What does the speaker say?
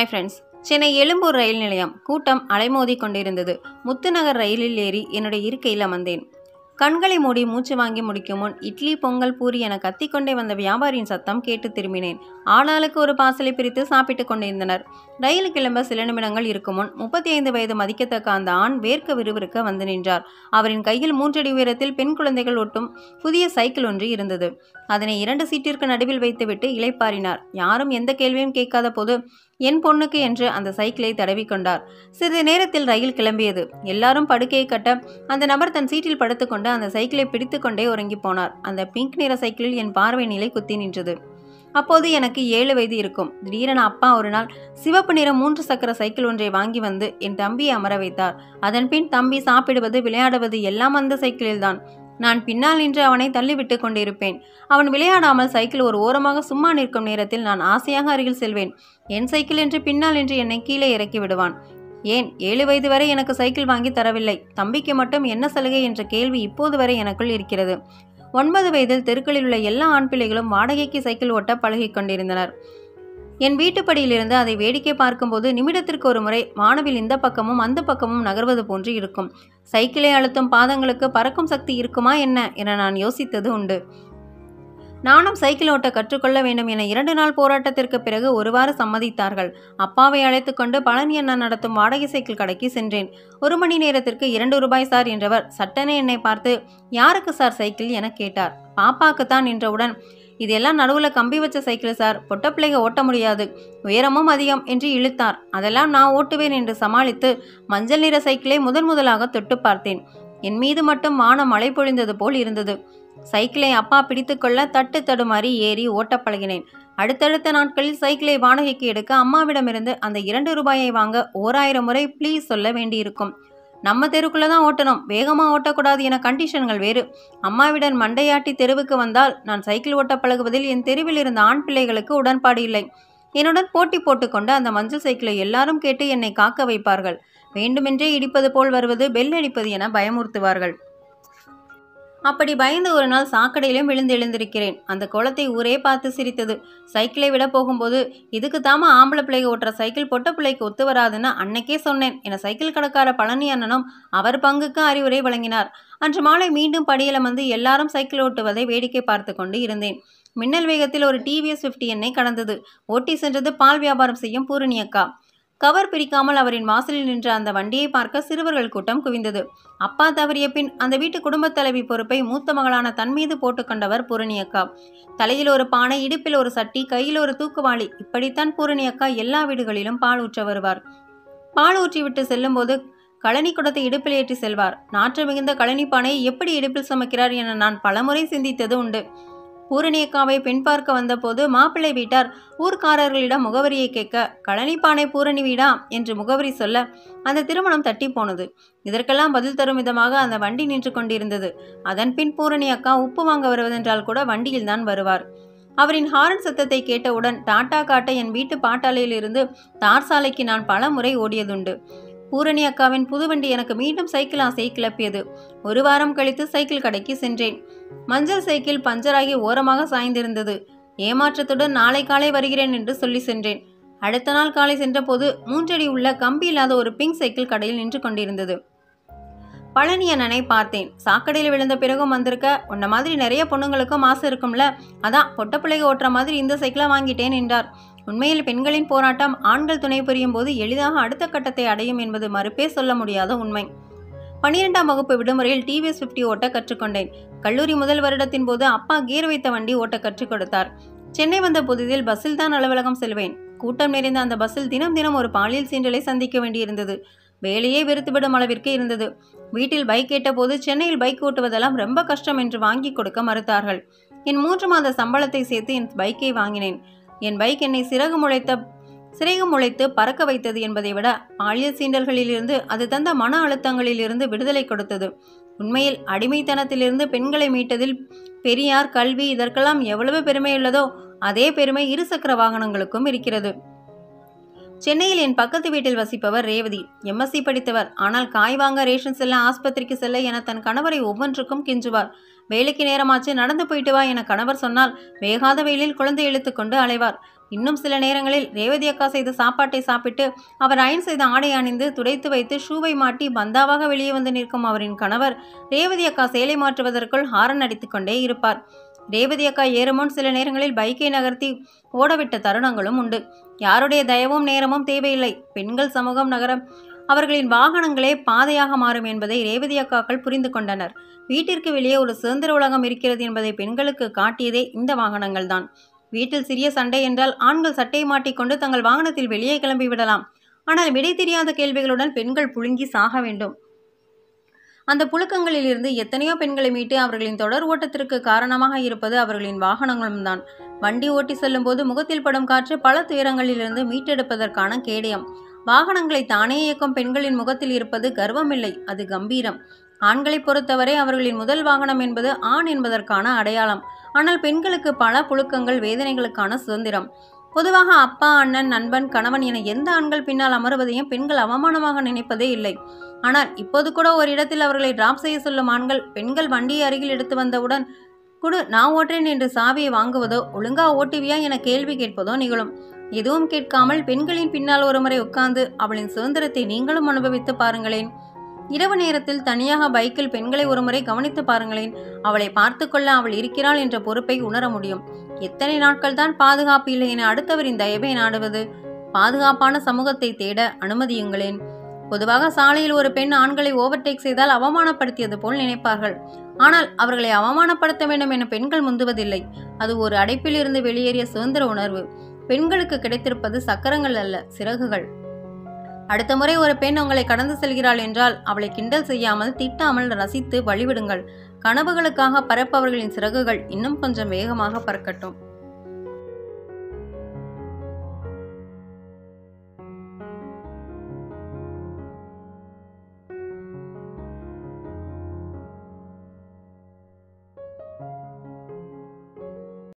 Hi friends, Chennai Egmore rail நிலையம் கூட்டம் அலைமோதி கொண்டிருந்தது. முத்துநகர் ரயிலில் ஏறி என்னுடைய இருக்கையில் அமர்ந்தேன். கண்களை மூடி மூச்சு வாங்கி முடிக்கும் முன் இட்லி, பொங்கல், பூரி என கத்திக்கொண்டே வந்த வியாபாரியின் சத்தம் கேட்டு திரும்பினேன். ஆளாளுக்கு ஒரு பார்சலை பிரித்து சாப்பிட்டு கொண்டிருந்தனர். ரயில் கிளம்ப சில நிமிடங்கள் இருக்கும் முன் 35 வயது மதிக்கத்தக்க அந்த ஆண் வேர்க்க விறுவிறுக்க வந்து நின்றார். அவரின் கையில் 3 அடி உயரத்தில் பெண் குழந்தைகள் ஒட்டும் புதிய சைக்கிள் ஒன்று இருந்தது. அதனை 2 சீட்டிற்கு நடுவில் வைத்துவிட்டு இளைப்பாறினார். யாரும் எந்த கேள்வியும் கேட்காத போது என் பொண்ணுக்கு என்று அந்த சைக்கிளை தடவிக்கொண்டார். சிறிது நேரத்தில் ரயில் கிளம்பியது. எல்லாரும் படுக்கையை கட்ட அந்த நபர் தன் சீட்டில் படுத்துக்கொண்டு அந்த சைக்கிளை பிடித்து கொண்டே உறங்கி போனார். அந்த பிங்க் நிற சைக்கிளில் என் பார்வை நிலை குத்தி நின்றது. அப்போது எனக்கு 7 வயது இருக்கும். திடீரென அப்பா ஒரு நாள் சிவப்பு நிற 3 சக்கர சைக்கிள் ஒன்றை வாங்கி வந்து என் தம்பியை அமர வைத்தார். அதன்பின் தம்பி சாப்பிடுவது, விளையாடுவது எல்லாம் அந்த சைக்கிளில்தான். நான் பின்னால் நின்று அவனை தள்ளிவிட்டு கொண்டிருப்பேன். அவன் விளையாடாமல் சைக்கிள் ஒரு ஓரமாக சும்மா நிற்கும் நேரத்தில் நான் ஆசையாக அருகில் செல்வேன். என் சைக்கிள் என்று பின்னால் நின்று என்னை கீழே இறக்கி விடுவான். ஏன் 7 வயது வரை எனக்கு சைக்கிள் வாங்கி தரவில்லை, தம்பிக்கு மட்டும் என்ன சலுகை என்ற கேள்வி இப்போது வரை எனக்குள் இருக்கிறது. 9 வயதில் தெருக்களில் உள்ள எல்லா ஆண் பிள்ளைகளும் வாடகைக்கு சைக்கிள் ஓட்ட பழகி கொண்டிருந்தனர். என் வீட்டுப்படியிலிருந்து அதை வேடிக்கை பார்க்கும்போது நிமிடத்திற்கு ஒரு முறை வானவில் இந்த பக்கமும் அந்த பக்கமும் நகர்வது போன்று இருக்கும். சைக்கிளை அழுத்தும் பாதங்களுக்கு பறக்கும் சக்தி இருக்குமா என்ன என நான் யோசித்தது உண்டு. நானும் சைக்கிள் ஓட்ட கற்றுக்கொள்ள வேண்டும் என 2 நாள் போராட்டத்திற்கு பிறகு ஒருவாறு சம்மதித்தார்கள். அப்பாவை அழைத்து கொண்டு பழனி அண்ணா நடத்தும் வாடகை சைக்கிள் கடைக்கு சென்றேன். 1 மணி நேரத்திற்கு 2 ரூபாய் சார் என்றவர் சட்டென என்னை பார்த்து, யாருக்கு சார் சைக்கிள் என கேட்டார். பாப்பாக்குத்தான் என்றவுடன், இதெல்லாம் நடுவில் கம்பி வச்ச சைக்கிள் சார், பொட்ட பிள்ளைக ஓட்ட முடியாது, உயரமும் அதிகம் என்று இழுத்தார். அதெல்லாம் நான் ஓட்டுவேன் என்று சமாளித்து மஞ்சள் நிற சைக்கிளை முதலாக தொட்டு பார்த்தேன். என் மீது மட்டும் வானம் மழை பொழிந்தது போல் இருந்தது. சைக்கிளை அப்பா பிடித்து கொள்ள தட்டு தடுமாறி ஏறி ஓட்ட பழகினேன். அடுத்தடுத்த நாட்களில் சைக்கிளை வாடகைக்கு எடுக்க அம்மாவிடமிருந்து அந்த 2 ரூபாயை வாங்க 1000 முறை ப்ளீஸ் சொல்ல வேண்டியிருக்கும். நம்ம தெருக்குள்ள தான் ஓட்டணும், வேகமா ஓட்டக்கூடாது என கண்டிஷன்கள் வேறு. அம்மாவிடன் மண்டையாட்டி தெருவுக்கு வந்தால் நான் சைக்கிள் ஓட்ட பழகுவதில் என் தெருவில் இருந்த ஆண் பிள்ளைகளுக்கு உடன்பாடு இல்லை. என்னுடன் போட்டி போட்டுக்கொண்டு அந்த மஞ்சள் சைக்கிளை எல்லாரும் கேட்டு என்னை காக்க வைப்பார்கள். வேண்டுமென்றே இடிப்பது போல் வருவது, பெல் அடிப்பது என பயமுறுத்துவார்கள். அப்படி பயந்து ஒரு நாள் சாக்கடையிலும் விழுந்து எழுந்திருக்கிறேன். அந்த கோலத்தை ஊரே பார்த்து சிரித்தது. சைக்கிளை விட போகும்போது, இதுக்கு தாமா ஆம்பளை பிள்ளைக ஓட்டுற சைக்கிள் பொட்ட பிள்ளைக்கு ஒத்து வராதுன்னு அன்னைக்கே சொன்னேன் என சைக்கிள் கடைக்கார பழனி அண்ணனும் அவர் பங்குக்கு அறிவுரை வழங்கினார். அன்று மாலை மீண்டும் படியில வந்து எல்லாரும் சைக்கிள் ஓட்டுவதை வேடிக்கை பார்த்து கொண்டு இருந்தேன். மின்னல் வேகத்தில் ஒரு TVS 50 என்னை கடந்தது. ஓட்டி சென்றது பால் வியாபாரம் செய்யும் பூரணி அக்கா. கவர் பிரிக்காமல் அவரின் வாசலில் நின்ற அந்த வண்டியை பார்க்க சிறுவர்கள் கூட்டம் குவிந்தது. அப்பா தவறிய பின் அந்த வீட்டு குடும்பத் தலைவி பொறுப்பை மூத்த மகளான தன் மீது போட்டுக்கொண்டவர் பூரணி அக்கா. தலையில் ஒரு பானை, இடுப்பில் ஒரு சட்டி, கையில் ஒரு தூக்குவாளி, இப்படித்தான் பூரணி அக்கா எல்லா வீடுகளிலும் பால் ஊற்ற வருவார். பால் ஊற்றிவிட்டு செல்லும் போது கழனி குடத்தை இடுப்பில் ஏற்றி செல்வார். நாற்று மிகுந்த கழனி பானையை எப்படி இடுப்பில் சுமக்கிறார் என நான் பலமுறை சிந்தித்தது உண்டு. பூரணி அக்காவை பெண் பார்க்க வந்தபோது மாப்பிள்ளை வீட்டார் ஊர்க்காரர்களிடம் முகவரியை கேட்க, கழனிப்பானை பூரணி வீடா என்று முகவரி சொல்ல அந்த திருமணம் தட்டி போனது. இதற்கெல்லாம் பதில் தரும் விதமாக அந்த வண்டி நின்று கொண்டிருந்தது. அதன் பின் பூரணி அக்கா உப்பு வாங்க வருவதென்றால் கூட வண்டியில் தான் வருவார். அவரின் ஹாரன் சத்தத்தை கேட்டவுடன் டாட்டா காட்ட என் வீட்டு பாட்டாலையிலிருந்து தார் சாலைக்கு நான் பல முறை ஓடியதுண்டு. பூரணி அக்காவின் புதுவண்டி எனக்கு மீண்டும் சைக்கிள் ஆசையை கிளப்பியது. 1 வாரம் கழித்து சைக்கிள் கடைக்கு சென்றேன். மஞ்சள் சைக்கிள் பஞ்சராகி ஓரமாக சாய்ந்திருந்தது. ஏமாற்றத்துடன் நாளை காலை வருகிறேன் என்று சொல்லி சென்றேன். அடுத்த நாள் காலை சென்றபோது 3 அடி உள்ள கம்பி இல்லாத ஒரு பிங்க் சைக்கிள் கடையில் நின்று கொண்டிருந்தது. பழனி அண்ணனை பார்த்தேன். சாக்கடையில் விழுந்த பிறகும் வந்திருக்க, உன்ன மாதிரி நிறைய பொண்ணுங்களுக்கும் ஆசை இருக்கும்ல, அதான் பொட்ட பிள்ளைக ஓட்டுற மாதிரி இந்த சைக்கிளை வாங்கிட்டேன் என்றார். உண்மையில் பெண்களின் போராட்டம் ஆண்கள் துணை புரியும் போது எளிதாக அடுத்த கட்டத்தை அடையும் என்பது மறுப்பே சொல்ல முடியாத உண்மை. 12ஆம் வகுப்பு விடுமுறையில் TVS 50 ஓட்ட கற்றுக்கொண்டேன். கல்லூரி முதல் வருடத்தின் போது அப்பா கீர் வைத்த வண்டி ஓட்ட கற்றுக் கொடுத்தார். சென்னை வந்த புதிதில் பஸ்ஸில் தான் அலுவலகம் செல்வேன். கூட்டம் நிறைந்த அந்த பஸ்ஸில் தினம் தினம் ஒரு பாலியல் சீண்டலை சந்திக்க வேண்டியிருந்தது. வேலையே வெறுத்துவிடும் அளவிற்கு இருந்தது. வீட்டில் பைக் கேட்டபோது சென்னையில் பைக் ஓட்டுவதெல்லாம் ரொம்ப கஷ்டம் என்று வாங்கி கொடுக்க மறுத்தார்கள். என் 3 மாத சம்பளத்தை சேர்த்து என் பைக்கை வாங்கினேன். என் பைக் என்னை சிறகு முளைத்து பறக்க வைத்தது என்பதை விட பாலியல் சீண்டல்களிலிருந்து அது தந்த மன அழுத்தங்களிலிருந்து விடுதலை கொடுத்தது. உண்மையில் அடிமைத்தனத்திலிருந்து பெண்களை மீட்டதில் பெரியார், கல்வி இதற்கெல்லாம் எவ்வளவு பெருமையுள்ளதோ அதே பெருமை 2 சக்கர வாகனங்களுக்கும் இருக்கிறது. சென்னையில் என் பக்கத்து வீட்டில் வசிப்பவர் ரேவதி. MSc படித்தவர். ஆனால் காய் வாங்க, ரேஷன் செல்ல, ஆஸ்பத்திரிக்கு செல்ல என தன் கணவரை ஒவ்வொன்றுக்கும் கெஞ்சுவார். வேலைக்கு நேரமாச்சு, நடந்து போயிட்டு வா என கணவர் சொன்னால் வேகாத வெயிலில் குழந்தை இழுத்து கொண்டு அலைவார். இன்னும் சில நேரங்களில் ரேவதி அக்கா செய்த சாப்பாட்டை சாப்பிட்டு அவர் அயன் செய்த ஆடை அணிந்து துடைத்து வைத்து ஷூவை மாட்டி பந்தாவாக வெளியே வந்து நிற்கும் அவரின் கணவர் ரேவதி அக்கா சேலை மாற்றுவதற்குள் ஹாரன் அடித்து கொண்டே இருப்பார். ரேவதி அக்கா ஏறுமுன் சில நேரங்களில் பைக்கை நகர்த்தி ஓடவிட்ட தருணங்களும் உண்டு. யாருடைய தயவும் நேரமும் தேவையில்லை. பெண்கள் சமூகம் நகர அவர்களின் வாகனங்களே பாதையாக மாறும் என்பதை ரேவதி அக்காக்கள் புரிந்து கொண்டனர். வீட்டிற்கு வெளியே ஒரு சுதந்திர உலகம் இருக்கிறது என்பதை பெண்களுக்கு காட்டியதே இந்த வாகனங்கள்தான். வீட்டில் சிறிய சண்டை என்றால் ஆண்கள் சட்டையை மாட்டிக்கொண்டு தங்கள் வாகனத்தில் வெளியே கிளம்பி விடலாம். ஆனால் விடை தெரியாத கேள்விகளுடன் பெண்கள் புழுங்கி சாக வேண்டும். அந்த புழுக்கங்களில் இருந்து எத்தனையோ பெண்களை மீட்டு அவர்களின் தொடர் ஓட்டத்திற்கு காரணமாக இருப்பது அவர்களின் வாகனங்களும் தான். வண்டி ஓட்டி செல்லும் போது முகத்தில் படும் காற்று பல துயரங்களிலிருந்து மீட்டெடுப்பதற்கான கேடயம். வாகனங்களை தானே இயக்கும் பெண்களின் முகத்தில் இருப்பது கர்வமில்லை, அது கம்பீரம். ஆண்களை பொறுத்தவரை அவர்களின் முதல் வாகனம் என்பது ஆண் என்பதற்கான அடையாளம். ஆனால் பெண்களுக்கு பல புழுக்கங்கள், வேதனைகளுக்கான சுதந்திரம். பொதுவாக அப்பா, அண்ணன், நண்பன், கணவன் என எந்த ஆண்கள் பின்னால் அமர்வதையும் பெண்கள் அவமானமாக நினைப்பதே இல்லை. ஆனால் இப்போது கூட ஒரு இடத்தில் அவர்களை டிராப் செய்ய சொல்லும் ஆண்கள் பெண்கள் வண்டியை அருகில் எடுத்து வந்தவுடன் குடு நான் ஓட்டுறேன் என்று சாவியை வாங்குவதோ ஒழுங்கா ஓட்டுவியா என கேள்வி கேட்பதோ நிகழும். எதுவும் கேட்காமல் பெண்களின் பின்னால் ஒருமுறை உட்கார்ந்து அவளின் சுதந்திரத்தை நீங்களும் அனுபவித்து பாருங்களேன். இரவு நேரத்தில் தனியாக பைக்கில் பெண்களை ஒருமுறை கவனித்து பாருங்களேன். அவளை பார்த்து கொள்ள அவள் இருக்கிறாள் என்ற பொறுப்பை உணர முடியும். எத்தனை நாட்கள் தான் பாதுகாப்பு இல்லை என அடுத்தவரின் தயவை நாடுவது? பாதுகாப்பான சமூகத்தை தேட அனுமதியுங்களேன். பொதுவாக சாலையில் ஒரு பெண் ஆண்களை ஓவர்டேக் செய்தால் அவமானப்படுத்தியது போல் நினைப்பார்கள். ஆனால் அவர்களை அவமானப்படுத்த வேண்டும் என பெண்கள் முந்துவதில்லை. அது ஒரு அடைப்பில் இருந்து வெளியேறிய சுதந்திர உணர்வு. பெண்களுக்கு கிடைத்திருப்பது சக்கரங்கள் அல்ல, சிறகுகள். அடுத்த முறை ஒரு பெண் உங்களை கடந்து செல்கிறாள் என்றால் அவளை கிண்டல் செய்யாமல், திட்டாமல் ரசித்து வழிவிடுங்கள். கனவுகளுக்காக பறப்பவர்களின் சிறகுகள் இன்னும் கொஞ்சம் வேகமாக பறக்கட்டும்.